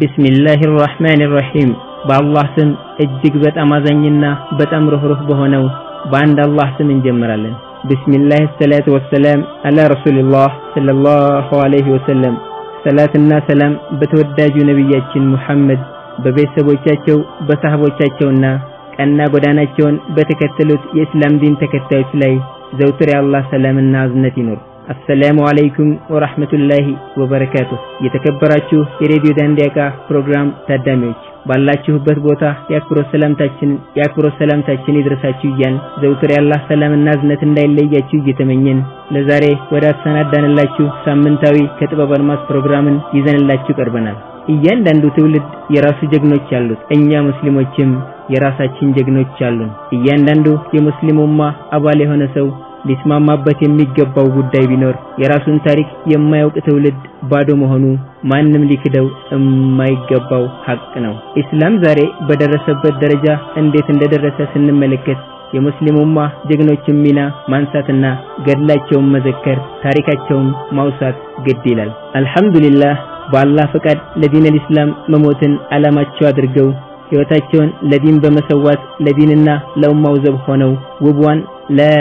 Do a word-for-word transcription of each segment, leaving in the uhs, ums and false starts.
ቢስሚላሂር ረህማኒር ረሂም በአላህ ስም እጅግ በጣም አዛኝና በጣም ሩህሩህ በሆነው በአንድ አላህ ስም እንጀምራለን። ቢስሚላሂ ሰላቱ ወሰላም አላ ረሱልላህ ሰለላሁ ዐለይሂ ወሰለም። ሰላትና ሰላም በተወዳጁ ነብያችን ሙሐመድ በቤተሰቦቻቸው በሰሃቦቻቸውና ቀና ጎዳናቸውን በተከተሉት የእስላም ዲን ተከታዮች ላይ ዘውትር የአላህ ሰላምና እዝነት ይኑር። السلام عليكم ورحمة الله وبركاته የተከበራችሁ የሬዲዮ ዳንዲያካ ፕሮግራም ታዳሚዎች ባላችሁበት ቦታ ያክብሮ ሰላምታችን ያክብሮ ሰላምታችን ይድረሳችሁ እያን ዘውትር የአላህ ሰላምና እዝነት እንዳይለያችሁ እየተመኘን ለዛሬ ወደ አሰናዳንላችሁ ሳምንታዊ ከጥበብ አድማስ ፕሮግራምን ይዘንላችሁ ቀርበናል። እያንዳንዱ ትውልድ የራሱ ጀግኖች አሉት። እኛ ሙስሊሞችም የራሳችን ጀግኖች አሉን። እያንዳንዱ የሙስሊም ኡማ አባል የሆነ ሰው ሊስማማበት የሚገባው ጉዳይ ቢኖር የራሱን ታሪክ የማያውቅ ትውልድ ባዶ መሆኑ ማንንም ሊክደው የማይገባው ሐቅ ነው። ኢስላም ዛሬ በደረሰበት ደረጃ እንዴት እንደደረሰ ስንመለከት የሙስሊም ኡማ ጀግኖችን ሚና ማንሳትና ገድላቸውን መዘከር ታሪካቸውን ማውሳት ግድ ይላል። አልহামዱሊላህ በአላህ ፈቃድ ለዲን الاسلام መሞትን አላማቸው አድርገው ሕይወታቸውን ለዲን በመሰዋት ለዲንና ለኡማው ዘብ ሆነው ውብዋን لا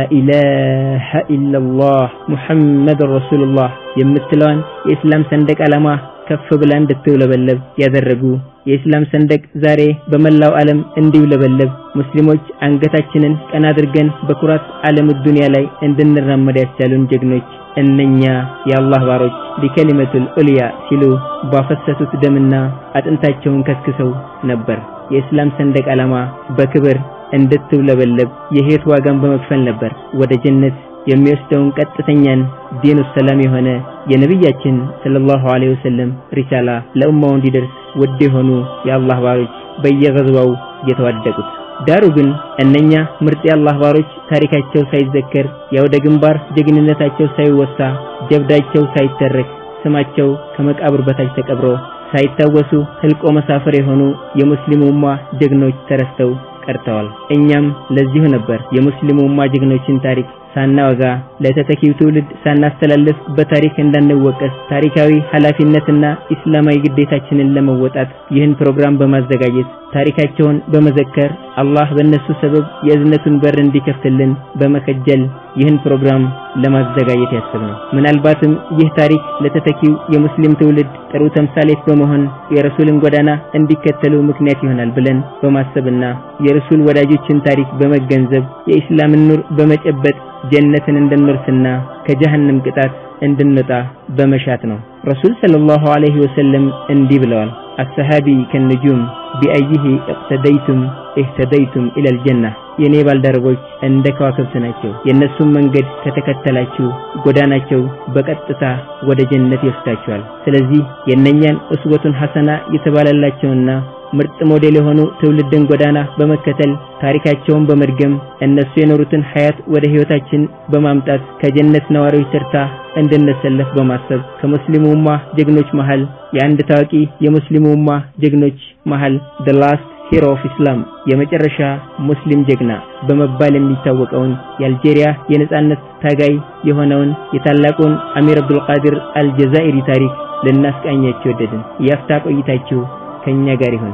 إله إلا الله محمد رسول الله የምትለዋን የእስላም ሰንደቅ ዓላማ ከፍ ብላ እንድትውለበለብ ያደረጉ የእስላም ሰንደቅ ዛሬ በመላው ዓለም እንዲውለበለብ ሙስሊሞች አንገታችንን ቀና አድርገን በኩራት ዓለም ዱንያ ላይ እንድንራመድ ያስቻሉን ጀግኖች እነኛ የአላህ ባሮች ለከሊመቱል ዑልያ ሲሉ ባፈሰሱት ደምና አጥንታቸውን ከስክሰው ነበር የእስላም ሰንደቅ ዓላማ በክብር እንድትውለበለብ የህይወት ዋጋን በመክፈል ነበር ወደ ጀነት የሚወስደውን ቀጥተኛን ዲኑ ሰላም የሆነ የነብያችን ሰለላሁ ዐለይሂ ወሰለም ሪሳላ ለኡማው እንዲደርስ ወደ ሆኑ የአላህ ባሮች በየገዝባው የተዋደቁት። ዳሩ ግን እነኛ ምርጥ የአላህ ባሮች ታሪካቸው ሳይዘከር ያው ደግንባር ጀግንነታቸው ሳይወሳ ጀብዳቸው ሳይተረክ ስማቸው ከመቃብር በታች ተቀብሮ ሳይታወሱ ህልቆ መሳፈር የሆኑ የሙስሊም ኡማ ጀግኖች ተረስተው ቀርተዋል። እኛም ለዚሁ ነበር የሙስሊም ኡማ ጀግኖችን ታሪክ ሳናወጋ ለተተኪው ትውልድ ሳናስተላልፍ በታሪክ እንዳንወቀስ ታሪካዊ ኃላፊነትና እስላማዊ ግዴታችንን ለመወጣት ይህን ፕሮግራም በማዘጋጀት ታሪካቸውን በመዘከር አላህ በእነሱ ሰበብ የእዝነቱን በር እንዲከፍትልን በመከጀል ይህን ፕሮግራም ለማዘጋጀት ያሰብነው። ምናልባትም ይህ ታሪክ ለተተኪው የሙስሊም ትውልድ ጥሩ ተምሳሌት በመሆን የረሱልን ጎዳና እንዲከተሉ ምክንያት ይሆናል ብለን በማሰብና የረሱል ወዳጆችን ታሪክ በመገንዘብ የእስላምን ኑር በመጨበጥ ጀነትን እንድንወርስና ከጀሃነም ቅጣት እንድንወጣ በመሻት ነው። ረሱል ሰለላሁ ዐለይሂ ወሰለም እንዲህ ብለዋል الصحابي كالنجوم بأيه اقتديتم اهتديتم إلى الجنة የኔ ባልደረቦች እንደ ከዋክብት ናቸው የነሱን መንገድ ከተከተላችሁ ጎዳናቸው በቀጥታ ወደ ጀነት ይወስዳችኋል። ስለዚህ የነኛን እስወቱን ሐሰና የተባለላቸውና ምርጥ ሞዴል የሆኑ ትውልድን ጎዳና በመከተል ታሪካቸውን በመድገም እነሱ የኖሩትን ሐያት ወደ ህይወታችን በማምጣት ከጀነት ነዋሪዎች ተርታ እንድንሰለፍ በማሰብ ከሙስሊሙ ኡማ ጀግኖች መሃል የአንድ ታዋቂ የሙስሊሙ ኡማ ጀግኖች መሃል the last hero of Islam የመጨረሻ ሙስሊም ጀግና በመባል የሚታወቀውን የአልጄሪያ የነጻነት ታጋይ የሆነውን የታላቁን አሚር አብዱል ቃድር አልጀዛኢሪ ታሪክ ለናስቃኛችሁ ወደድን። ያፍታ ቆይታችሁ ከኛ ጋር ይሁን።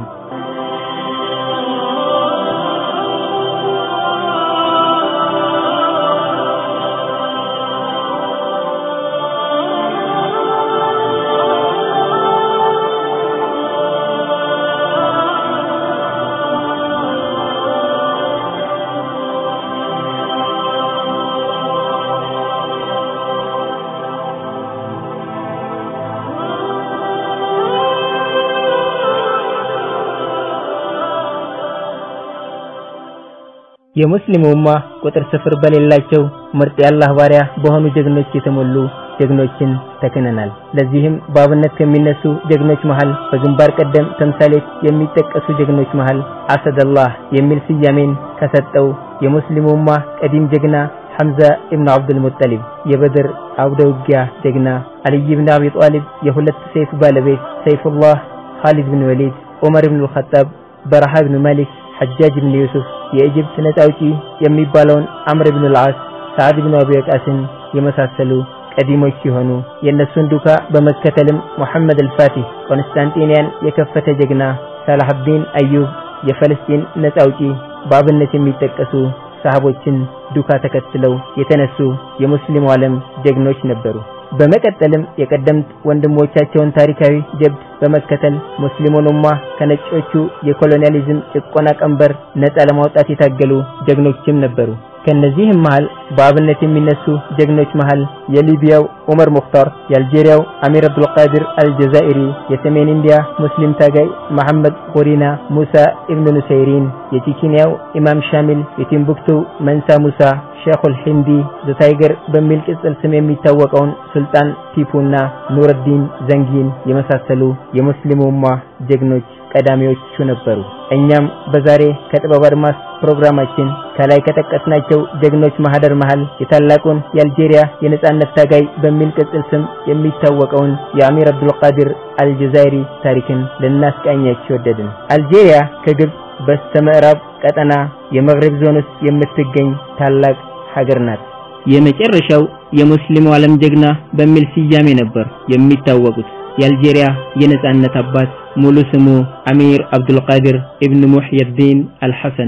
የሙስሊም ኡማ ቁጥር ስፍር በሌላቸው ምርጥ የአላህ ባሪያ በሆኑ ጀግኖች የተሞሉ ጀግኖችን ተከነናል። ለዚህም ባብነት ከሚነሱ ጀግኖች መሃል በግንባር ቀደም ተምሳሌት የሚጠቀሱ ጀግኖች መሃል አሰደላህ የሚል ስያሜን ከሰጠው የሙስሊም ኡማ ቀዲም ጀግና ሐምዛ ኢብኑ አብዱል ሙጠሊብ የበድር አውደ ውጊያ ጀግና አልይ ኢብኑ አቢ ጣሊብ የሁለት ሰይፍ ባለቤት ሰይፉላህ ኻሊድ ኢብኑ ወሊድ ዑመር ኢብኑ ኸጣብ በረሃ ኢብኑ ማሊክ ሐጃጅ ኢብኑ ዩሱፍ የኢጅፕት ነጣውጪ የሚባለውን አምር ኢብኑ አልዓስ ሳዕድ ኢብኑ አቢ ወቃስን የመሳሰሉ ቀዲሞች ሲሆኑ የነሱን ዱካ በመከተልም ሙሐመድ አልፋቲህ ኮንስታንቲኒያን የከፈተ ጀግና ሳላህዲን አዩብ የፍልስጤን ነፃ አውጪ በአብነት የሚጠቀሱ ሰሃቦችን ዱካ ተከትለው የተነሱ የሙስሊሙ ዓለም ጀግኖች ነበሩ። በመቀጠልም የቀደምት ወንድሞቻቸውን ታሪካዊ ጀብድ በመከተል ሙስሊሙን ኡማ ከነጮቹ የኮሎኒያሊዝም ጭቆና ቀንበር ነፃ ለማውጣት የታገሉ ጀግኖችም ነበሩ። ከነዚህም መሃል በአብነት የሚነሱ ጀግኖች መሃል የሊቢያው ዑመር ሙኽታር፣ የአልጄሪያው አሚር አብዱል ቃድር አልጀዛኢሪ፣ የሰሜን ኢንዲያ ሙስሊም ታጋይ መሐመድ ኹሪና ሙሳ ኢብኑ ኑሰይሪን፣ የቼቼንያው ኢማም ሻሚል፣ የቲምቡክቱ መንሳ ሙሳ፣ ሼኹል ሂንዲ ዘ ታይገር በሚል ቅጽል ስም የሚታወቀውን ሱልጣን ቲፑና ኑረዲን ዘንጊን የመሳሰሉ የሙስሊሙ ኡማ ጀግኖች ቀዳሚዎቹ ነበሩ። እኛም በዛሬ ከጥበብ አድማስ ፕሮግራማችን ከላይ ከጠቀስናቸው ጀግኖች ማህደር መሃል የታላቁን የአልጄሪያ የነጻነት ታጋይ በሚል ቅጽል ስም የሚታወቀውን የአሚር አብዱል ቃድር አልጀዛኢሪ ታሪክን ልናስቃኛችሁ ወደድን። አልጄሪያ ከግብጽ በስተምዕራብ ቀጠና የመግሪብ ዞን ውስጥ የምትገኝ ታላቅ ሀገር ናት። የመጨረሻው የሙስሊሙ ዓለም ጀግና በሚል ስያሜ ነበር የሚታወቁት። የአልጄሪያ የነጻነት አባት ሙሉ ስሙ አሚር አብዱል ቃድር ኢብኑ ሙህይዲን አልሐሰን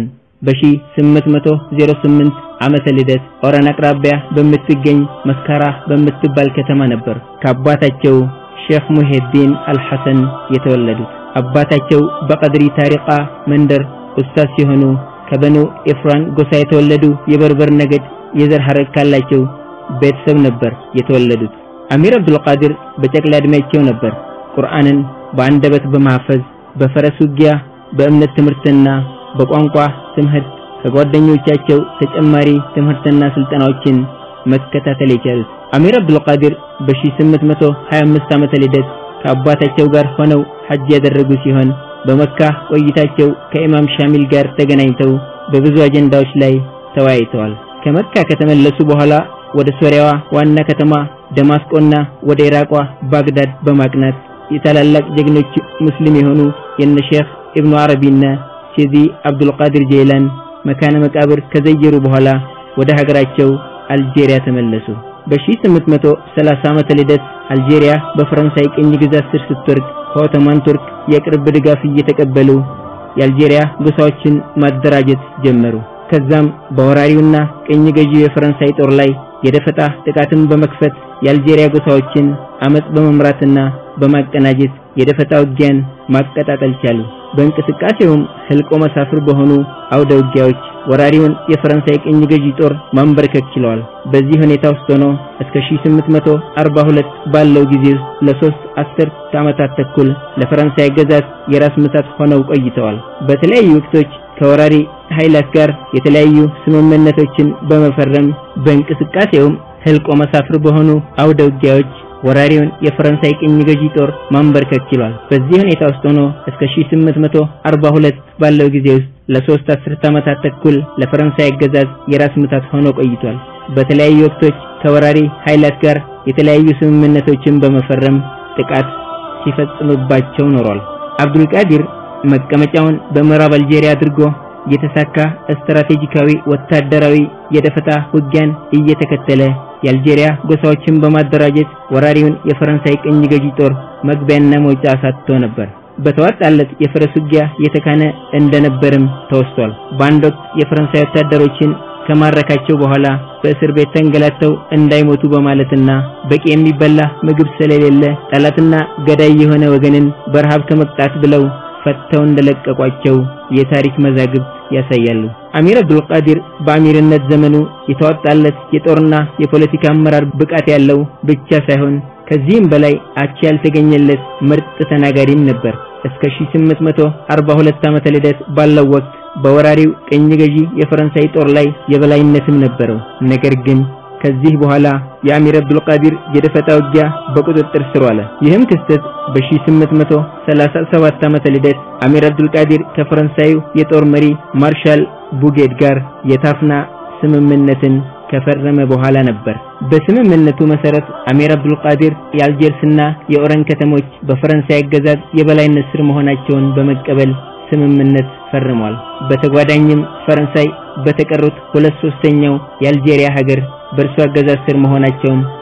በ1808 ዓመተ ልደት ኦራን አቅራቢያ በምትገኝ መስካራ በምትባል ከተማ ነበር ከአባታቸው ሼኽ ሙህይዲን አልሐሰን የተወለዱት። አባታቸው በቀድሪ ታሪቃ መንደር ኡስታዝ ሲሆኑ ከበኑ ኢፍራን ጎሳ የተወለዱ የበርበር ነገድ የዘር ሐረግ ካላቸው ቤተሰብ ነበር የተወለዱት። አሚር አብዱል ቃድር በጨቅላ ዕድሜያቸው ነበር ቁርአንን በአንደበት በማሐፈዝ በፈረስ ውጊያ በእምነት ትምህርትና በቋንቋ ትምህርት ከጓደኞቻቸው ተጨማሪ ትምህርትና ስልጠናዎችን መከታተል የቻሉት። አሚር አብዱል ቃድር በ1825 ዓመተ ልደት ከአባታቸው ጋር ሆነው ሐጅ ያደረጉ ሲሆን በመካ ቆይታቸው ከኢማም ሻሚል ጋር ተገናኝተው በብዙ አጀንዳዎች ላይ ተወያይተዋል። ከመካ ከተመለሱ በኋላ ወደ ሶሪያዋ ዋና ከተማ ደማስቆና ወደ ኢራቋ ባግዳድ በማቅናት የታላላቅ ጀግኖች ሙስሊም የሆኑ የነ ሼኽ ኢብኑ አረቢና ሲዲ አብዱል ቃድር ጀይላን መካነ መቃብር ከዘየሩ በኋላ ወደ ሀገራቸው አልጄሪያ ተመለሱ። በ1830 ዓመተ ልደት አልጄሪያ በፈረንሳይ ቅኝ ግዛት ስር ስትወድቅ ከኦቶማን ቱርክ የቅርብ ድጋፍ እየተቀበሉ የአልጄሪያ ጎሳዎችን ማደራጀት ጀመሩ። ከዛም በወራሪውና ቅኝ ገዢው የፈረንሳይ ጦር ላይ የደፈጣ ጥቃትን በመክፈት የአልጄሪያ ጎሳዎችን አመጽ በመምራትና በማቀናጀት የደፈጣ ውጊያን ማቀጣጠል ቻሉ። በእንቅስቃሴውም ህልቆ መሳፍር በሆኑ አውደ ውጊያዎች ወራሪውን የፈረንሳይ ቅኝ ገዢ ጦር ማንበርከክ ችለዋል። በዚህ ሁኔታ ውስጥ ሆኖ እስከ ሺህ ስምንት መቶ አርባ ሁለት ባለው ጊዜ ለሶስት አስርት ዓመታት ተኩል ለፈረንሳይ ግዛት የራስ ምታት ሆነው ቆይተዋል። በተለያዩ ወቅቶች ከወራሪ ኃይላት ጋር የተለያዩ ስምምነቶችን በመፈረም በእንቅስቃሴውም ህልቆ መሳፍር በሆኑ አውደ ውጊያዎች ወራሪውን የፈረንሳይ ቅኝ ገዢ ጦር ማንበርከክ ችሏል። በዚህ ሁኔታ ውስጥ ሆኖ እስከ ሺህ ስምንት መቶ አርባ ሁለት ባለው ጊዜ ውስጥ ለሶስት አስርት ዓመታት ተኩል ለፈረንሳይ ግዛት የራስ ምታት ሆኖ ቆይቷል። በተለያዩ ወቅቶች ከወራሪ ኃይላት ጋር የተለያዩ ስምምነቶችን በመፈረም ጥቃት ሲፈጽምባቸው ኖሯል። አብዱል ቃድር መቀመጫውን በምዕራብ አልጄሪያ አድርጎ የተሳካ ስትራቴጂካዊ ወታደራዊ የደፈጣ ውጊያን እየተከተለ የአልጄሪያ ጎሳዎችን በማደራጀት ወራሪውን የፈረንሳይ ቅኝ ገዢ ጦር መግቢያና መውጫ አሳጥቶ ነበር። በተዋጣለት የፈረስ ውጊያ የተካነ እንደነበርም ተወስቷል። በአንድ ወቅት የፈረንሳይ ወታደሮችን ከማረካቸው በኋላ በእስር ቤት ተንገላተው እንዳይሞቱ በማለትና በቂ የሚበላ ምግብ ስለሌለ ጠላትና ገዳይ የሆነ ወገንን በረሃብ ከመቅጣት ብለው ፈተው እንደለቀቋቸው የታሪክ መዛግብት ያሳያሉ። አሚር አብዱል ቃድር በአሚርነት ዘመኑ የተዋጣለት የጦርና የፖለቲካ አመራር ብቃት ያለው ብቻ ሳይሆን ከዚህም በላይ አቻ ያልተገኘለት ምርጥ ተናጋሪም ነበር። እስከ ሺህ ስምንት መቶ አርባ ሁለት ዓመተ ልደት ባለው ወቅት በወራሪው ቅኝ ገዢ የፈረንሳይ ጦር ላይ የበላይነትም ነበረው። ነገር ግን ከዚህ በኋላ የአሚር አብዱል ቃድር የደፈጣ ውጊያ በቁጥጥር ስር ዋለ። ይህም ክስተት በ1837 ዓመተ ልደት አሚር አብዱል ቃድር ከፈረንሳዩ የጦር መሪ ማርሻል ቡጌድ ጋር የታፍና ስምምነትን ከፈረመ በኋላ ነበር። በስምምነቱ መሰረት አሚር አብዱል ቃድር የአልጀርስና የኦረን ከተሞች በፈረንሳይ አገዛዝ የበላይነት ስር መሆናቸውን በመቀበል ስምምነት ፈርሟል። በተጓዳኝም ፈረንሳይ በተቀሩት ሁለት ሶስተኛው የአልጄሪያ ሀገር በእርሱ አገዛዝ ስር መሆናቸውን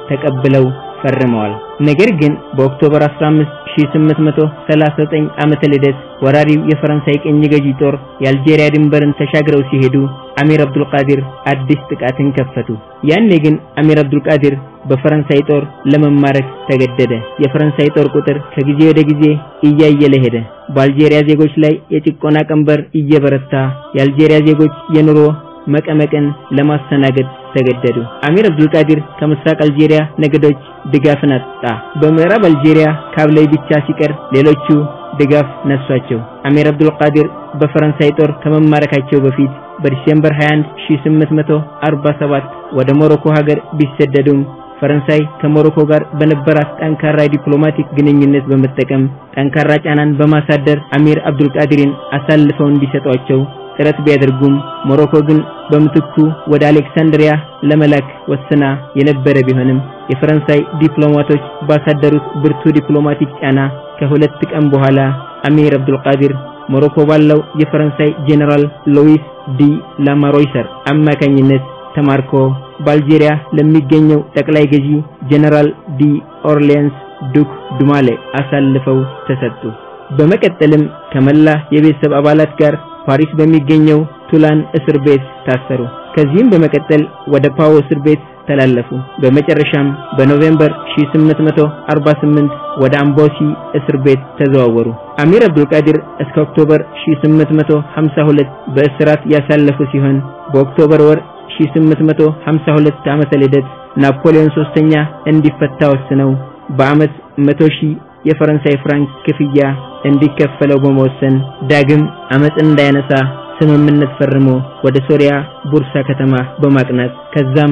ተቀብለው ፈርመዋል። ነገር ግን በኦክቶበር አስራ አምስት ሺህ ስምንት መቶ ሰላሳ ዘጠኝ ዓመተ ልደት ወራሪው የፈረንሳይ ቅኝ ገዢ ጦር የአልጄሪያ ድንበርን ተሻግረው ሲሄዱ አሚር አብዱል ቃድር አዲስ ጥቃትን ከፈቱ። ያኔ ግን አሚር አብዱል ቃድር በፈረንሳይ ጦር ለመማረክ ተገደደ። የፈረንሳይ ጦር ቁጥር ከጊዜ ወደ ጊዜ እያየለ ሄደ። በአልጄሪያ ዜጎች ላይ የጭቆና ቀንበር እየበረታ የአልጄሪያ ዜጎች የኑሮ መቀመቅን ለማስተናገድ ተገደዱ። አሚር አብዱል ቃድር ከምስራቅ አልጄሪያ ነገዶች ድጋፍን አጣ። በምዕራብ አልጄሪያ ካብላይ ብቻ ሲቀር ሌሎቹ ድጋፍ ነሷቸው። አሚር አብዱል ቃድር በፈረንሳይ ጦር ከመማረካቸው በፊት በዲሴምበር ሃያ አንድ ሺህ ስምንት መቶ አርባ ሰባት ወደ ሞሮኮ ሀገር ቢሰደዱም ፈረንሳይ ከሞሮኮ ጋር በነበራት ጠንካራ ዲፕሎማቲክ ግንኙነት በመጠቀም ጠንካራ ጫናን በማሳደር አሚር አብዱል ቃድርን አሳልፈው እንዲሰጧቸው ጥረት ቢያደርጉም ሞሮኮ ግን በምትኩ ወደ አሌክሳንድሪያ ለመላክ ወስና የነበረ ቢሆንም የፈረንሳይ ዲፕሎማቶች ባሳደሩት ብርቱ ዲፕሎማቲክ ጫና ከሁለት ቀን በኋላ አሚር አብዱል ቃድር ሞሮኮ ባለው የፈረንሳይ ጄኔራል ሉዊስ ዲ ላማሮይሰር አማካኝነት ተማርኮ በአልጄሪያ ለሚገኘው ጠቅላይ ገዢ ጄኔራል ዲ ኦርሊያንስ ዱክ ዱማሌ አሳልፈው ተሰጡ። በመቀጠልም ከመላ የቤተሰብ አባላት ጋር ፓሪስ በሚገኘው ቱላን እስር ቤት ታሰሩ። ከዚህም በመቀጠል ወደ ፓው እስር ቤት ተላለፉ። በመጨረሻም በኖቬምበር ሺህ ስምንት መቶ አርባ ስምንት ወደ አምቦሲ እስር ቤት ተዘዋወሩ። አሚር አብዱል ቃድር እስከ ኦክቶበር ሺህ ስምንት መቶ ሃምሳ ሁለት በእስራት ያሳለፉ ሲሆን በኦክቶበር ወር ሺህ ስምንት መቶ ሃምሳ ሁለት ዓመተ ልደት ናፖሊዮን ሶስተኛ እንዲፈታ ወስነው በአመት መቶ ሺህ የፈረንሳይ ፍራንክ ክፍያ እንዲከፈለው በመወሰን ዳግም አመጽ እንዳይነሳ ስምምነት ፈርሞ ወደ ሶሪያ ቡርሳ ከተማ በማቅናት ከዛም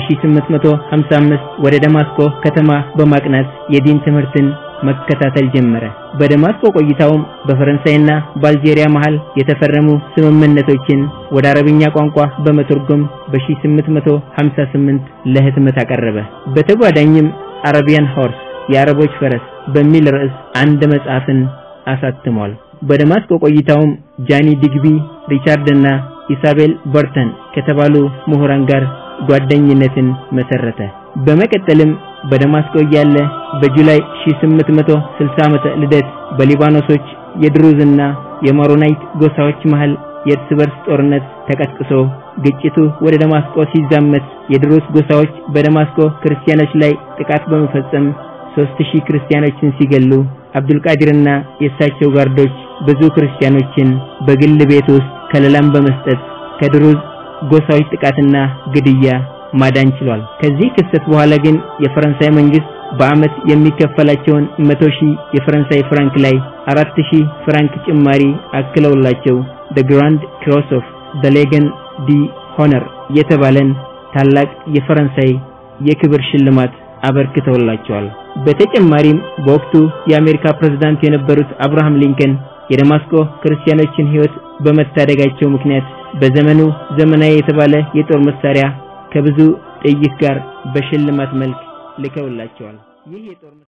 በ1855 ወደ ደማስቆ ከተማ በማቅናት የዲን ትምህርትን መከታተል ጀመረ። በደማስቆ ቆይታውም በፈረንሳይና በአልጄሪያ መሃል የተፈረሙ ስምምነቶችን ወደ አረብኛ ቋንቋ በመተርጎም በ1858 ለህትመት አቀረበ። በተጓዳኝም አረቢያን ሆርስ የአረቦች ፈረስ በሚል ርዕስ አንድ መጽሐፍን አሳትሟል። በደማስቆ ቆይታውም ጃኒ ዲግቢ፣ ሪቻርድ እና ኢሳቤል በርተን ከተባሉ ምሁራን ጋር ጓደኝነትን መሰረተ። በመቀጠልም በደማስቆ ያለ በጁላይ ሺህ ስምንት መቶ ስልሳ ዓመተ ልደት በሊባኖሶች የድሩዝና የማሮናይት ጎሳዎች መሃል የእርስ በርስ ጦርነት ተቀስቅሶ ግጭቱ ወደ ደማስቆ ሲዛመት የድሩዝ ጎሳዎች በደማስቆ ክርስቲያኖች ላይ ጥቃት በመፈጸም ሶስት ሺህ ክርስቲያኖችን ሲገሉ አብዱል ቃድርና የሳቸው ጋርዶች ብዙ ክርስቲያኖችን በግል ቤት ውስጥ ከለላም በመስጠት ከድሩዝ ጎሳዎች ጥቃትና ግድያ ማዳን ችሏል። ከዚህ ክስተት በኋላ ግን የፈረንሳይ መንግስት በአመት የሚከፈላቸውን መቶ ሺህ የፈረንሳይ ፍራንክ ላይ አራት ሺህ ፍራንክ ጭማሪ አክለውላቸው the grand cross of the legion d'honneur የተባለን ታላቅ የፈረንሳይ የክብር ሽልማት አበርክተውላቸዋል። በተጨማሪም በወቅቱ የአሜሪካ ፕሬዝዳንት የነበሩት አብርሃም ሊንከን የደማስቆ ክርስቲያኖችን ህይወት በመታደጋቸው ምክንያት በዘመኑ ዘመናዊ የተባለ የጦር መሳሪያ ከብዙ ጥይት ጋር በሽልማት መልክ ልከውላቸዋል። ይህ የጦር